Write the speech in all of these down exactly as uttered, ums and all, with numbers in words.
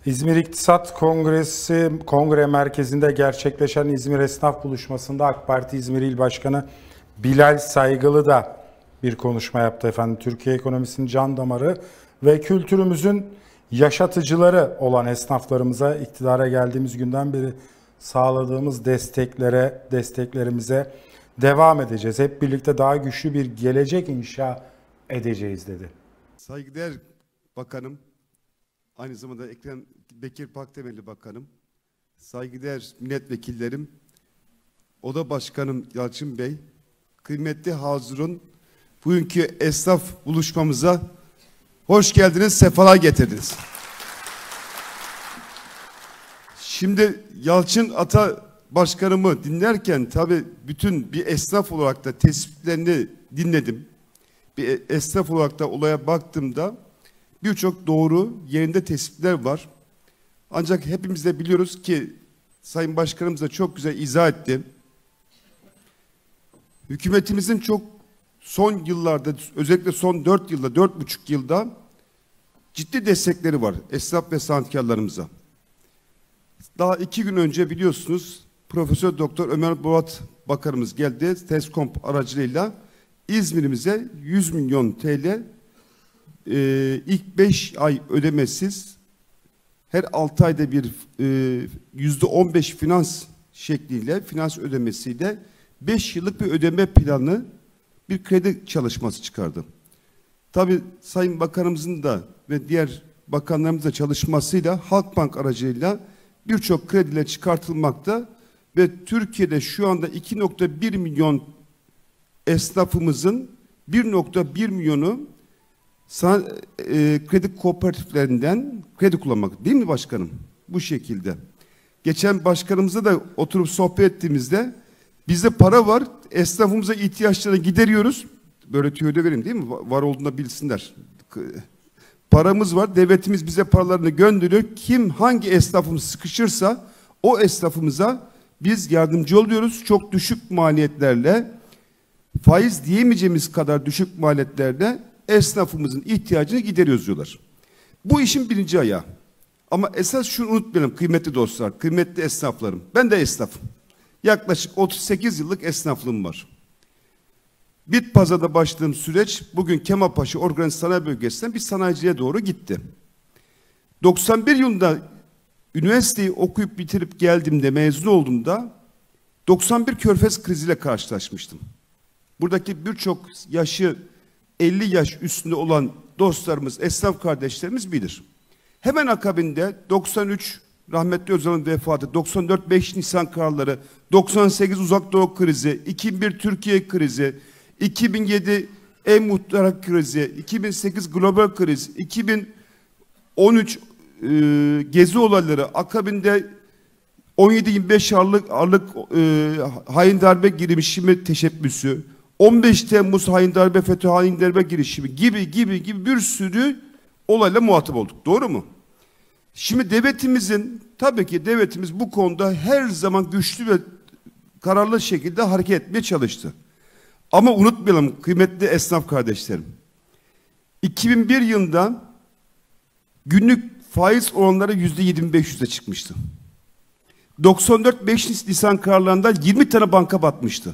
İzmir İktisat Kongresi Kongre Merkezi'nde gerçekleşen İzmir Esnaf Buluşması'nda AK Parti İzmir İl Başkanı Bilal Saygılı da bir konuşma yaptı efendim. Türkiye ekonomisinin can damarı ve kültürümüzün yaşatıcıları olan esnaflarımıza iktidara geldiğimiz günden beri sağladığımız desteklere, desteklerimize devam edeceğiz. Hep birlikte daha güçlü bir gelecek inşa edeceğiz dedi. Saygıdeğer Bakanım, aynı zamanda Ekrem Bekir Pakdemirli Bakanım, saygıdeğer milletvekillerim, Oda Başkanım Yalçın Bey, kıymetli hazırın, bugünkü esnaf buluşmamıza hoş geldiniz, sefalar getirdiniz. Şimdi Yalçın Ata Başkanımı dinlerken tabii bütün bir esnaf olarak da tespitlerini dinledim. Bir esnaf olarak da olaya baktığımda birçok doğru yerinde tespitler var. Ancak hepimiz de biliyoruz ki Sayın Başkanımız da çok güzel izah etti. Hükümetimizin çok son yıllarda, özellikle son dört yılda, dört buçuk yılda ciddi destekleri var esnaf ve sanatkarlarımıza. Daha iki gün önce biliyorsunuz Profesör Doktor Ömer Bolat Bakanımız geldi. Teskomp aracılığıyla İzmir'imize yüz milyon T L e, ilk beş ay ödemesiz, her altı ayda bir e, yüzde on beş finans şekliyle, finans ödemesiyle beş yıllık bir ödeme planı, bir kredi çalışması çıkardı. Tabii Sayın Bakanımızın da ve diğer bakanlarımızın da çalışmasıyla Halkbank aracılığıyla birçok krediler çıkartılmakta ve Türkiye'de şu anda iki nokta bir milyon esnafımızın bir nokta bir milyonu san, e, kredi kooperatiflerinden kredi kullanmak, değil mi başkanım? Bu şekilde. Geçen başkanımızla da oturup sohbet ettiğimizde bizde para var, esnafımıza ihtiyaçlarını gideriyoruz. Böyle tüyo da vereyim değil mi? Var olduğunda bilsinler. Paramız var, devletimiz bize paralarını gönderiyor. Kim hangi esnafımız sıkışırsa o esnafımıza biz yardımcı oluyoruz. Çok düşük maliyetlerle, faiz diyemeyeceğimiz kadar düşük maliyetlerle esnafımızın ihtiyacını gideriyoruz diyorlar. Bu işin birinci ayağı. Ama esas şunu unutmayalım kıymetli dostlar, kıymetli esnaflarım. Ben de esnafım. Yaklaşık otuz sekiz yıllık esnaflığım var. Bitpazar'da başladığım süreç bugün Kemalpaşa Organize Sanayi Bölgesi'nden bir sanayiciye doğru gitti. doksan bir yılında üniversiteyi okuyup bitirip geldiğimde, mezun olduğumda doksan bir Körfez kriziyle karşılaşmıştım. Buradaki birçok yaşı elli yaş üstünde olan dostlarımız, esnaf kardeşlerimiz bilir. Hemen akabinde doksan üç rahmetli Özal'ın vefatı, doksan dört beş Nisan kararları, doksan sekiz Uzak Doğu krizi, iki bin bir Türkiye krizi, iki bin yedi ev muhtarak krizi, iki bin sekiz global kriz, iki bin on üç e, gezi olayları, akabinde on yedi yirmi beş Aralık, Aralık e, hain darbe girişimi teşebbüsü, on beş Temmuz hain darbe FETÖ hain darbe girişimi gibi gibi gibi bir sürü olayla muhatap olduk. Doğru mu? Şimdi devletimizin, tabii ki devletimiz bu konuda her zaman güçlü ve kararlı şekilde hareket etmeye çalıştı. Ama unutmayalım kıymetli esnaf kardeşlerim. iki bin bir yılında günlük faiz oranları yüzde yedi bin beş yüze çıkmıştı. doksan dört beş Nisan kararlarında yirmi tane banka batmıştı.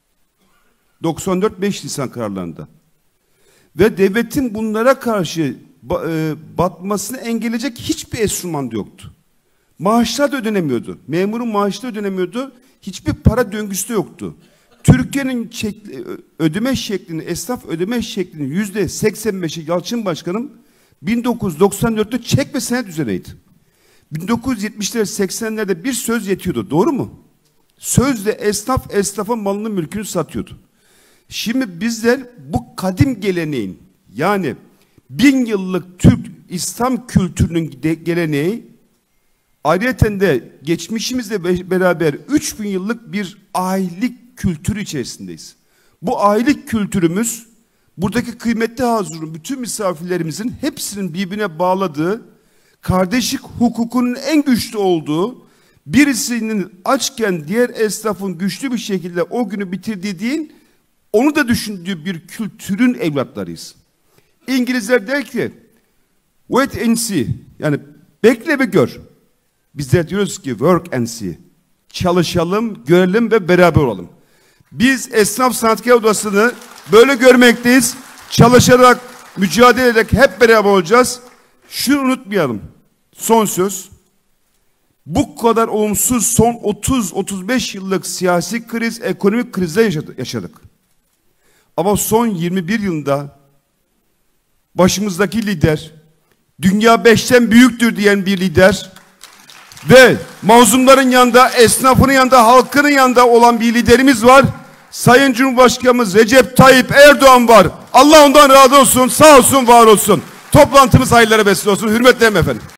doksan dört beş Nisan kararlarında. Ve devletin bunlara karşı batmasını engelleyecek hiçbir enstrüman yoktu. Maaşlar da ödenemiyordu. Memurun maaşı da ödenemiyordu. Hiçbir para döngüsü de yoktu. Türkiye'nin ödeme şeklini, esnaf ödeme şeklinin yüzde seksen beşi Yalçın Başkanım bin dokuz yüz doksan dörtte çek ve senet üzereydi. bin dokuz yüz yetmişler seksenlerde bir söz yetiyordu. Doğru mu? Sözle esnaf esnafa malını mülkünü satıyordu. Şimdi bizler bu kadim geleneğin, yani bin yıllık Türk İslam kültürünün geleneği, ayrıca de geçmişimizle beraber üç bin yıllık bir ailelik kültürü içerisindeyiz. Bu ailelik kültürümüz, buradaki kıymetli hazırın, bütün misafirlerimizin hepsinin birbirine bağladığı, kardeşlik hukukunun en güçlü olduğu, birisinin açken diğer esnafın güçlü bir şekilde o günü bitirdiği değil, onu da düşündüğü bir kültürün evlatlarıyız. İngilizler der ki wait and see, yani Bekle ve gör. Bizler diyoruz ki work and see. Çalışalım, görelim ve beraber olalım. Biz Esnaf Sanatkar Odası'nı böyle görmekteyiz. Çalışarak, mücadele ederek hep beraber olacağız. Şunu unutmayalım. Son söz. Bu kadar olumsuz son otuz otuz beş yıllık siyasi kriz, ekonomik krizler yaşadık. Ama son yirmi bir yılında başımızdaki lider, dünya beşten büyüktür diyen bir lider ve mazlumların yanında, esnafının yanında, halkının yanında olan bir liderimiz var. Sayın Cumhurbaşkanımız Recep Tayyip Erdoğan var. Allah ondan razı olsun, sağ olsun, var olsun. Toplantımız hayırlara vesile olsun. Hürmetlerim efendim.